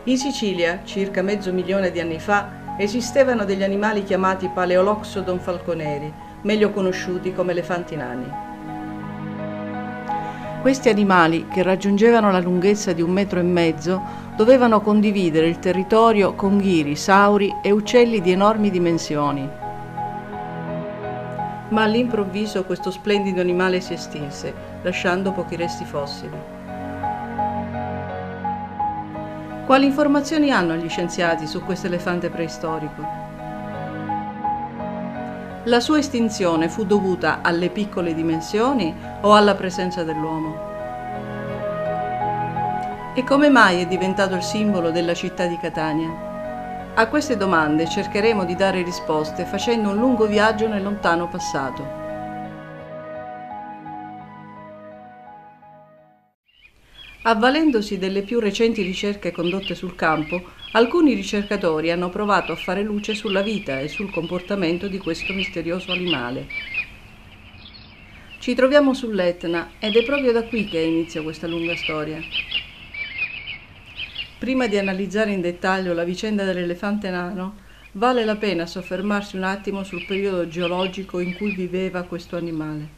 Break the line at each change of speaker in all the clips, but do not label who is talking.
In Sicilia, circa mezzo milione di anni fa, esistevano degli animali chiamati Paleoloxodon falconeri, meglio conosciuti come elefanti nani. Questi animali, che raggiungevano la lunghezza di 1,5 metri, dovevano condividere il territorio con ghiri, sauri e uccelli di enormi dimensioni. Ma all'improvviso questo splendido animale si estinse, lasciando pochi resti fossili. Quali informazioni hanno gli scienziati su questo elefante preistorico? La sua estinzione fu dovuta alle piccole dimensioni o alla presenza dell'uomo? E come mai è diventato il simbolo della città di Catania? A queste domande cercheremo di dare risposte facendo un lungo viaggio nel lontano passato. Avvalendosi delle più recenti ricerche condotte sul campo, alcuni ricercatori hanno provato a fare luce sulla vita e sul comportamento di questo misterioso animale. Ci troviamo sull'Etna ed è proprio da qui che inizia questa lunga storia. Prima di analizzare in dettaglio la vicenda dell'elefante nano, vale la pena soffermarsi un attimo sul periodo geologico in cui viveva questo animale.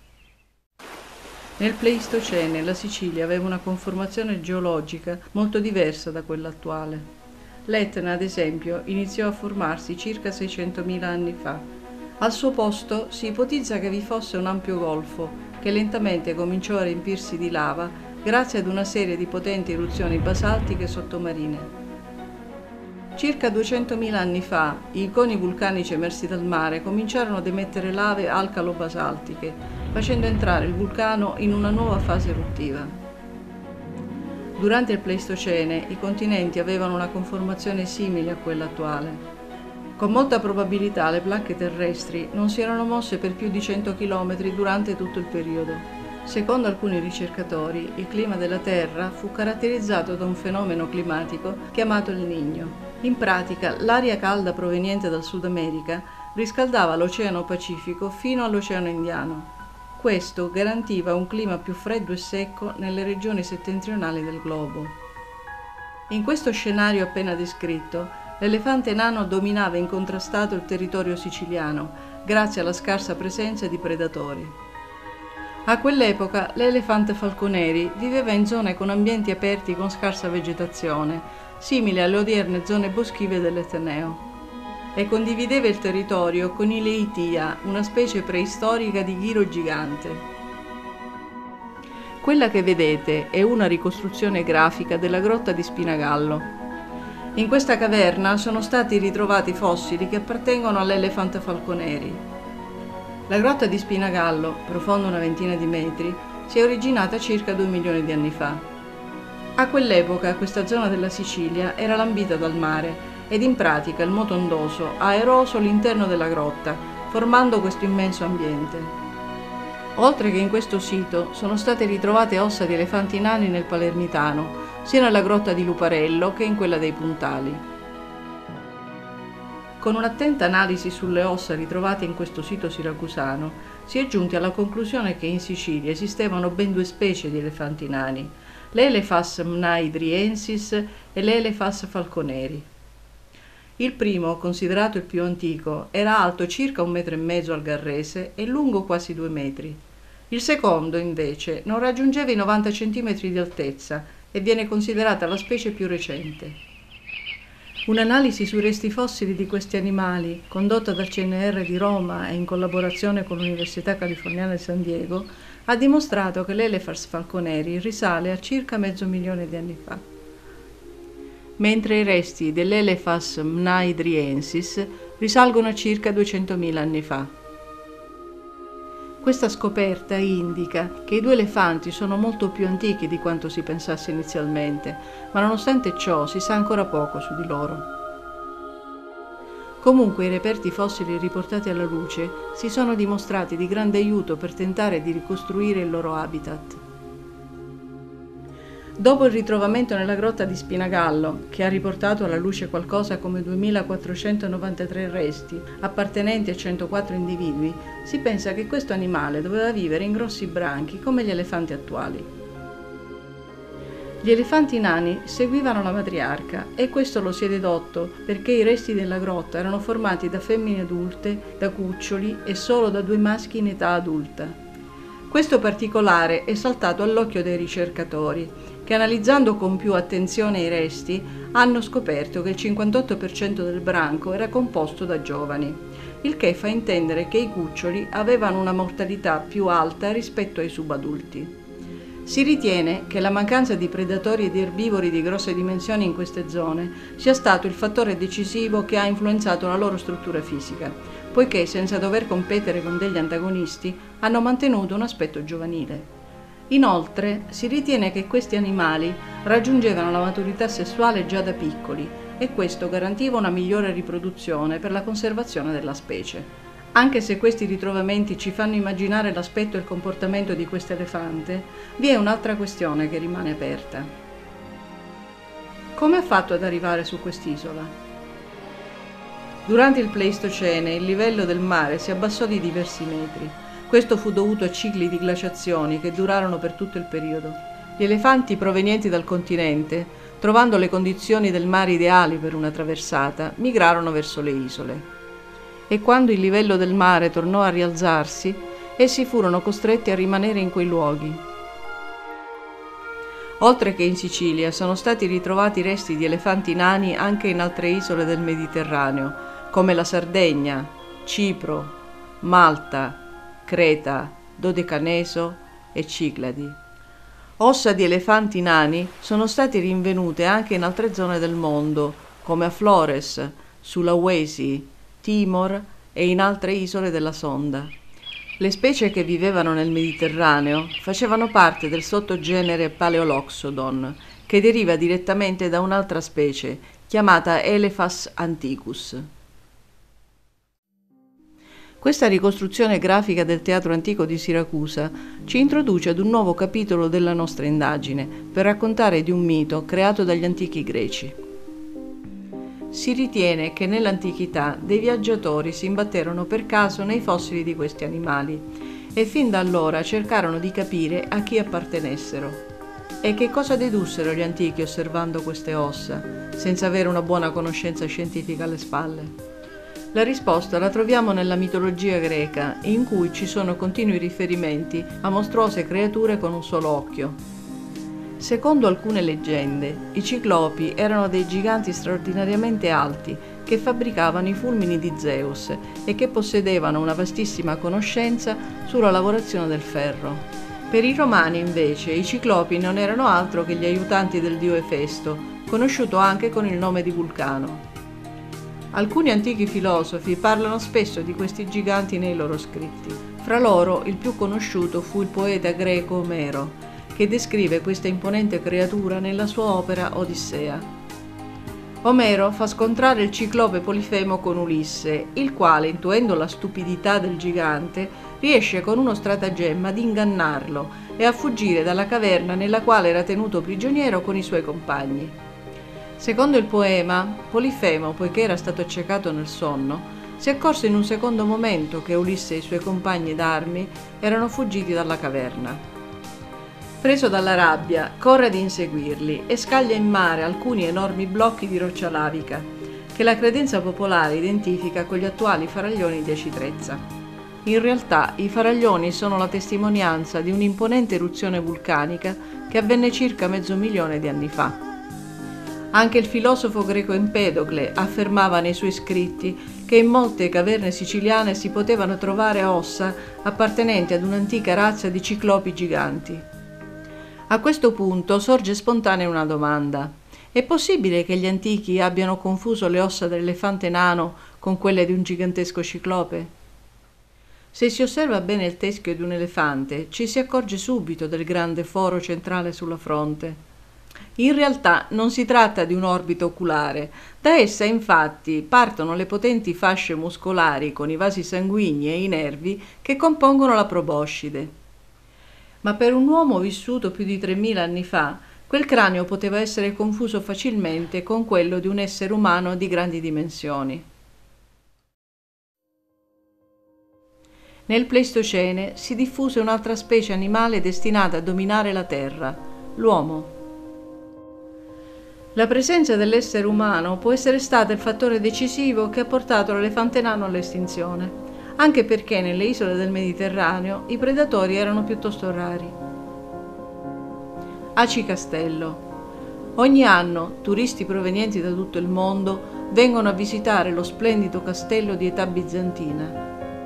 Nel Pleistocene la Sicilia aveva una conformazione geologica molto diversa da quella attuale. L'Etna, ad esempio, iniziò a formarsi circa 600.000 anni fa. Al suo posto si ipotizza che vi fosse un ampio golfo che lentamente cominciò a riempirsi di lava grazie ad una serie di potenti eruzioni basaltiche sottomarine. Circa 200.000 anni fa, i coni vulcanici emersi dal mare cominciarono ad emettere lave alcalo-basaltiche, facendo entrare il vulcano in una nuova fase eruttiva. Durante il Pleistocene, i continenti avevano una conformazione simile a quella attuale. Con molta probabilità le placche terrestri non si erano mosse per più di 100 km durante tutto il periodo. Secondo alcuni ricercatori, il clima della Terra fu caratterizzato da un fenomeno climatico chiamato il Niño. In pratica, l'aria calda proveniente dal Sud America riscaldava l'Oceano Pacifico fino all'Oceano Indiano. Questo garantiva un clima più freddo e secco nelle regioni settentrionali del globo. In questo scenario appena descritto, l'elefante nano dominava incontrastato il territorio siciliano, grazie alla scarsa presenza di predatori. A quell'epoca l'elefante falconeri viveva in zone con ambienti aperti con scarsa vegetazione, simili alle odierne zone boschive dell'Etneo, e condivideva il territorio con i Leitia, una specie preistorica di ghiro gigante. Quella che vedete è una ricostruzione grafica della grotta di Spinagallo. In questa caverna sono stati ritrovati fossili che appartengono all'elefante falconeri. La grotta di Spinagallo, profonda una ventina di metri, si è originata circa 2 milioni di anni fa. A quell'epoca questa zona della Sicilia era lambita dal mare ed in pratica il moto ondoso ha eroso l'interno della grotta, formando questo immenso ambiente. Oltre che in questo sito sono state ritrovate ossa di elefanti nani nel Palermitano, sia nella grotta di Luparello che in quella dei Puntali. Con un'attenta analisi sulle ossa ritrovate in questo sito siracusano, si è giunti alla conclusione che in Sicilia esistevano ben 2 specie di elefanti nani, l'Elephas mnaidriensis e l'Elephas falconeri. Il primo, considerato il più antico, era alto circa 1,5 metri al Garrese e lungo quasi 2 metri. Il secondo, invece, non raggiungeva i 90 cm di altezza e viene considerata la specie più recente. Un'analisi sui resti fossili di questi animali, condotta dal CNR di Roma e in collaborazione con l'Università Californiana di San Diego, ha dimostrato che l'Elephas falconeri risale a circa 500.000 di anni fa, mentre i resti dell'Elephas mnaidriensis risalgono a circa 200.000 anni fa. Questa scoperta indica che i 2 elefanti sono molto più antichi di quanto si pensasse inizialmente, ma nonostante ciò si sa ancora poco su di loro. Comunque i reperti fossili riportati alla luce si sono dimostrati di grande aiuto per tentare di ricostruire il loro habitat. Dopo il ritrovamento nella grotta di Spinagallo, che ha riportato alla luce qualcosa come 2493 resti appartenenti a 104 individui, si pensa che questo animale doveva vivere in grossi branchi come gli elefanti attuali. Gli elefanti nani seguivano la matriarca e questo lo si è dedotto perché i resti della grotta erano formati da femmine adulte, da cuccioli e solo da 2 maschi in età adulta. Questo particolare è saltato all'occhio dei ricercatori, che analizzando con più attenzione i resti hanno scoperto che il 58% del branco era composto da giovani, il che fa intendere che i cuccioli avevano una mortalità più alta rispetto ai subadulti. Si ritiene che la mancanza di predatori e di erbivori di grosse dimensioni in queste zone sia stato il fattore decisivo che ha influenzato la loro struttura fisica, poiché senza dover competere con degli antagonisti hanno mantenuto un aspetto giovanile. Inoltre si ritiene che questi animali raggiungevano la maturità sessuale già da piccoli e questo garantiva una migliore riproduzione per la conservazione della specie. Anche se questi ritrovamenti ci fanno immaginare l'aspetto e il comportamento di questo elefante, vi è un'altra questione che rimane aperta. Come ha fatto ad arrivare su quest'isola? Durante il Pleistocene il livello del mare si abbassò di diversi metri. Questo fu dovuto a cicli di glaciazioni che durarono per tutto il periodo. Gli elefanti provenienti dal continente, trovando le condizioni del mare ideali per una traversata, migrarono verso le isole. E quando il livello del mare tornò a rialzarsi, essi furono costretti a rimanere in quei luoghi. Oltre che in Sicilia, sono stati ritrovati resti di elefanti nani anche in altre isole del Mediterraneo, come la Sardegna, Cipro, Malta, Creta, Dodecaneso e Cicladi. Ossa di elefanti nani sono state rinvenute anche in altre zone del mondo, come a Flores, Sulawesi, Timor e in altre isole della Sonda. Le specie che vivevano nel Mediterraneo facevano parte del sottogenere Paleoloxodon, che deriva direttamente da un'altra specie, chiamata Elephas antiquus. Questa ricostruzione grafica del teatro antico di Siracusa ci introduce ad un nuovo capitolo della nostra indagine, per raccontare di un mito creato dagli antichi greci. Si ritiene che nell'antichità dei viaggiatori si imbatterono per caso nei fossili di questi animali e fin da allora cercarono di capire a chi appartenessero. E che cosa dedussero gli antichi osservando queste ossa, senza avere una buona conoscenza scientifica alle spalle? La risposta la troviamo nella mitologia greca, in cui ci sono continui riferimenti a mostruose creature con un solo occhio. Secondo alcune leggende, i ciclopi erano dei giganti straordinariamente alti che fabbricavano i fulmini di Zeus e che possedevano una vastissima conoscenza sulla lavorazione del ferro. Per i romani, invece, i ciclopi non erano altro che gli aiutanti del dio Efesto, conosciuto anche con il nome di Vulcano. Alcuni antichi filosofi parlano spesso di questi giganti nei loro scritti. Fra loro, il più conosciuto fu il poeta greco Omero, che descrive questa imponente creatura nella sua opera Odissea. Omero fa scontrare il ciclope Polifemo con Ulisse, il quale, intuendo la stupidità del gigante, riesce con uno stratagemma ad ingannarlo e a fuggire dalla caverna nella quale era tenuto prigioniero con i suoi compagni. Secondo il poema, Polifemo, poiché era stato accecato nel sonno, si accorse in un secondo momento che Ulisse e i suoi compagni d'armi erano fuggiti dalla caverna. Preso dalla rabbia, corre ad inseguirli e scaglia in mare alcuni enormi blocchi di roccia lavica, che la credenza popolare identifica con gli attuali faraglioni di Aci Trezza. In realtà, i faraglioni sono la testimonianza di un'imponente eruzione vulcanica che avvenne circa 500.000 di anni fa. Anche il filosofo greco Empedocle affermava nei suoi scritti che in molte caverne siciliane si potevano trovare ossa appartenenti ad un'antica razza di ciclopi giganti. A questo punto sorge spontanea una domanda. È possibile che gli antichi abbiano confuso le ossa dell'elefante nano con quelle di un gigantesco ciclope? Se si osserva bene il teschio di un elefante, ci si accorge subito del grande foro centrale sulla fronte. In realtà non si tratta di un'orbita oculare. Da essa, infatti, partono le potenti fasce muscolari con i vasi sanguigni e i nervi che compongono la proboscide. Ma per un uomo vissuto più di 3.000 anni fa, quel cranio poteva essere confuso facilmente con quello di un essere umano di grandi dimensioni. Nel Pleistocene si diffuse un'altra specie animale destinata a dominare la Terra, l'uomo. La presenza dell'essere umano può essere stata il fattore decisivo che ha portato l'elefante nano all'estinzione, anche perché nelle isole del Mediterraneo i predatori erano piuttosto rari. Aci Castello. Ogni anno turisti provenienti da tutto il mondo vengono a visitare lo splendido castello di età bizantina.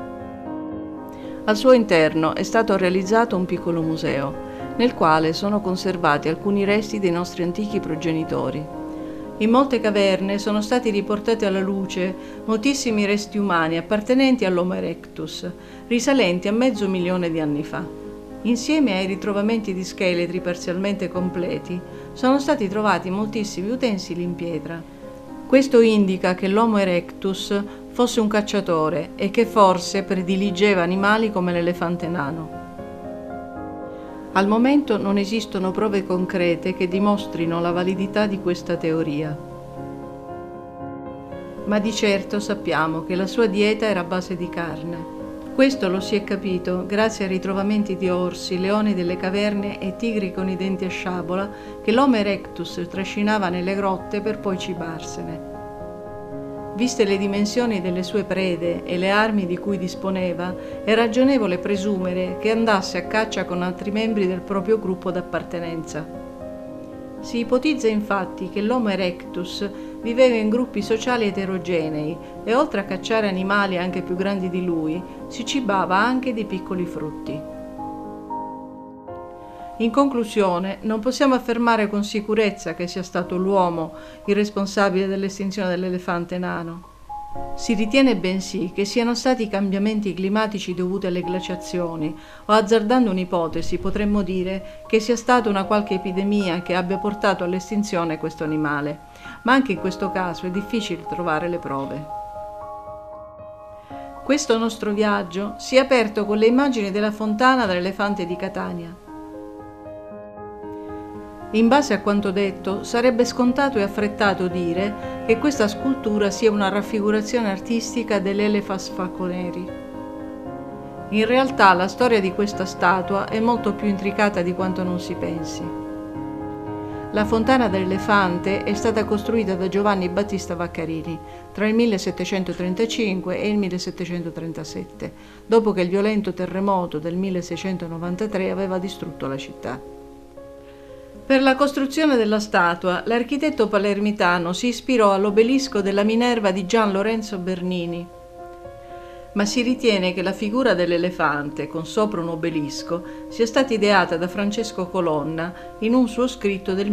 Al suo interno è stato realizzato un piccolo museo, nel quale sono conservati alcuni resti dei nostri antichi progenitori. In molte caverne sono stati riportati alla luce moltissimi resti umani appartenenti all'Homo erectus, risalenti a 500.000 di anni fa. Insieme ai ritrovamenti di scheletri parzialmente completi, sono stati trovati moltissimi utensili in pietra. Questo indica che l'Homo erectus fosse un cacciatore e che forse prediligeva animali come l'elefante nano. Al momento non esistono prove concrete che dimostrino la validità di questa teoria. Ma di certo sappiamo che la sua dieta era a base di carne. Questo lo si è capito grazie ai ritrovamenti di orsi, leoni delle caverne e tigri con i denti a sciabola che l'Homo erectus trascinava nelle grotte per poi cibarsene. Viste le dimensioni delle sue prede e le armi di cui disponeva, è ragionevole presumere che andasse a caccia con altri membri del proprio gruppo d'appartenenza. Si ipotizza infatti che l'Homo erectus viveva in gruppi sociali eterogenei e oltre a cacciare animali anche più grandi di lui, si cibava anche di piccoli frutti. In conclusione, non possiamo affermare con sicurezza che sia stato l'uomo il responsabile dell'estinzione dell'elefante nano. Si ritiene bensì che siano stati i cambiamenti climatici dovuti alle glaciazioni, o azzardando un'ipotesi potremmo dire che sia stata una qualche epidemia che abbia portato all'estinzione questo animale, ma anche in questo caso è difficile trovare le prove. Questo nostro viaggio si è aperto con le immagini della fontana dell'elefante di Catania. In base a quanto detto, sarebbe scontato e affrettato dire che questa scultura sia una raffigurazione artistica dell'Elephas falconeri. In realtà la storia di questa statua è molto più intricata di quanto non si pensi. La fontana dell'elefante è stata costruita da Giovanni Battista Vaccarini tra il 1735 e il 1737, dopo che il violento terremoto del 1693 aveva distrutto la città. Per la costruzione della statua, l'architetto palermitano si ispirò all'obelisco della Minerva di Gian Lorenzo Bernini, ma si ritiene che la figura dell'elefante, con sopra un obelisco, sia stata ideata da Francesco Colonna in un suo scritto del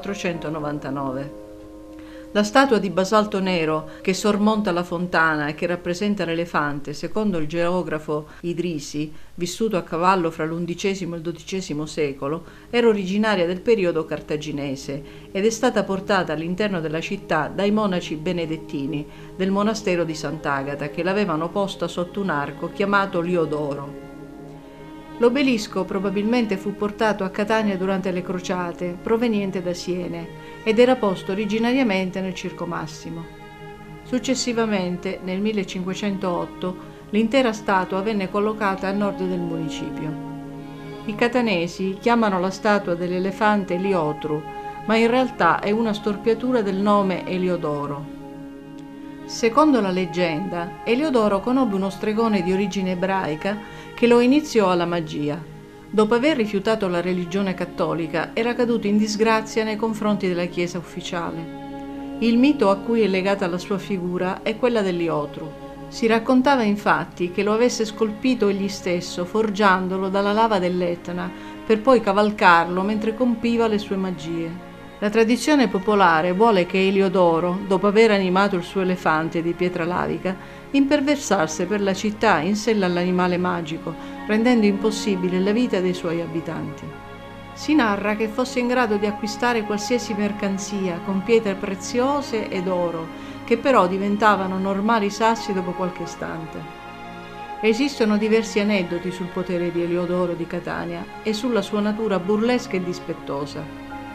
1499. La statua di basalto nero che sormonta la fontana e che rappresenta l'elefante, secondo il geografo Idrisi, vissuto a cavallo fra l'XI e il XII secolo, era originaria del periodo cartaginese ed è stata portata all'interno della città dai monaci benedettini del monastero di Sant'Agata che l'avevano posta sotto un arco chiamato Liodoro. L'obelisco probabilmente fu portato a Catania durante le crociate, proveniente da Siene, ed era posto originariamente nel Circo Massimo. Successivamente, nel 1508, l'intera statua venne collocata a nord del municipio. I catanesi chiamano la statua dell'elefante Eliotru, ma in realtà è una storpiatura del nome Eliodoro. Secondo la leggenda, Eliodoro conobbe uno stregone di origine ebraica che lo iniziò alla magia. Dopo aver rifiutato la religione cattolica, era caduto in disgrazia nei confronti della Chiesa ufficiale. Il mito a cui è legata la sua figura è quella dell'Iotru. Si raccontava infatti che lo avesse scolpito egli stesso, forgiandolo dalla lava dell'Etna, per poi cavalcarlo mentre compiva le sue magie. La tradizione popolare vuole che Eliodoro, dopo aver animato il suo elefante di pietra lavica, imperversasse per la città in sella all'animale magico, rendendo impossibile la vita dei suoi abitanti. Si narra che fosse in grado di acquistare qualsiasi mercanzia con pietre preziose ed oro, che però diventavano normali sassi dopo qualche istante. Esistono diversi aneddoti sul potere di Eliodoro di Catania e sulla sua natura burlesca e dispettosa.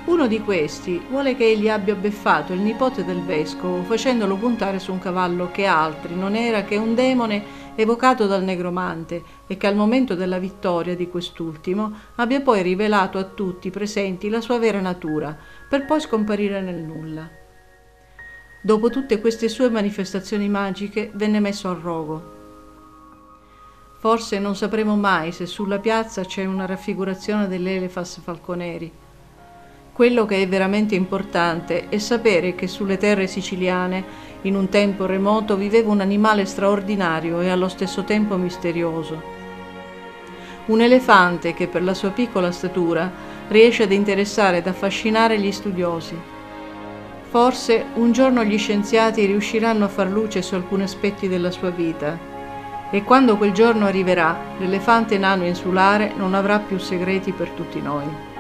Uno di questi vuole che egli abbia beffato il nipote del vescovo, facendolo puntare su un cavallo che altri non era che un demone evocato dal negromante, e che al momento della vittoria di quest'ultimo abbia poi rivelato a tutti i presenti la sua vera natura, per poi scomparire nel nulla. Dopo tutte queste sue manifestazioni magiche venne messo al rogo. Forse non sapremo mai se sulla piazza c'è una raffigurazione dell'Elefas falconeri. Quello che è veramente importante è sapere che sulle terre siciliane, in un tempo remoto, viveva un animale straordinario e allo stesso tempo misterioso. Un elefante che per la sua piccola statura riesce ad interessare ed affascinare gli studiosi. Forse un giorno gli scienziati riusciranno a far luce su alcuni aspetti della sua vita, e quando quel giorno arriverà, l'elefante nano insulare non avrà più segreti per tutti noi.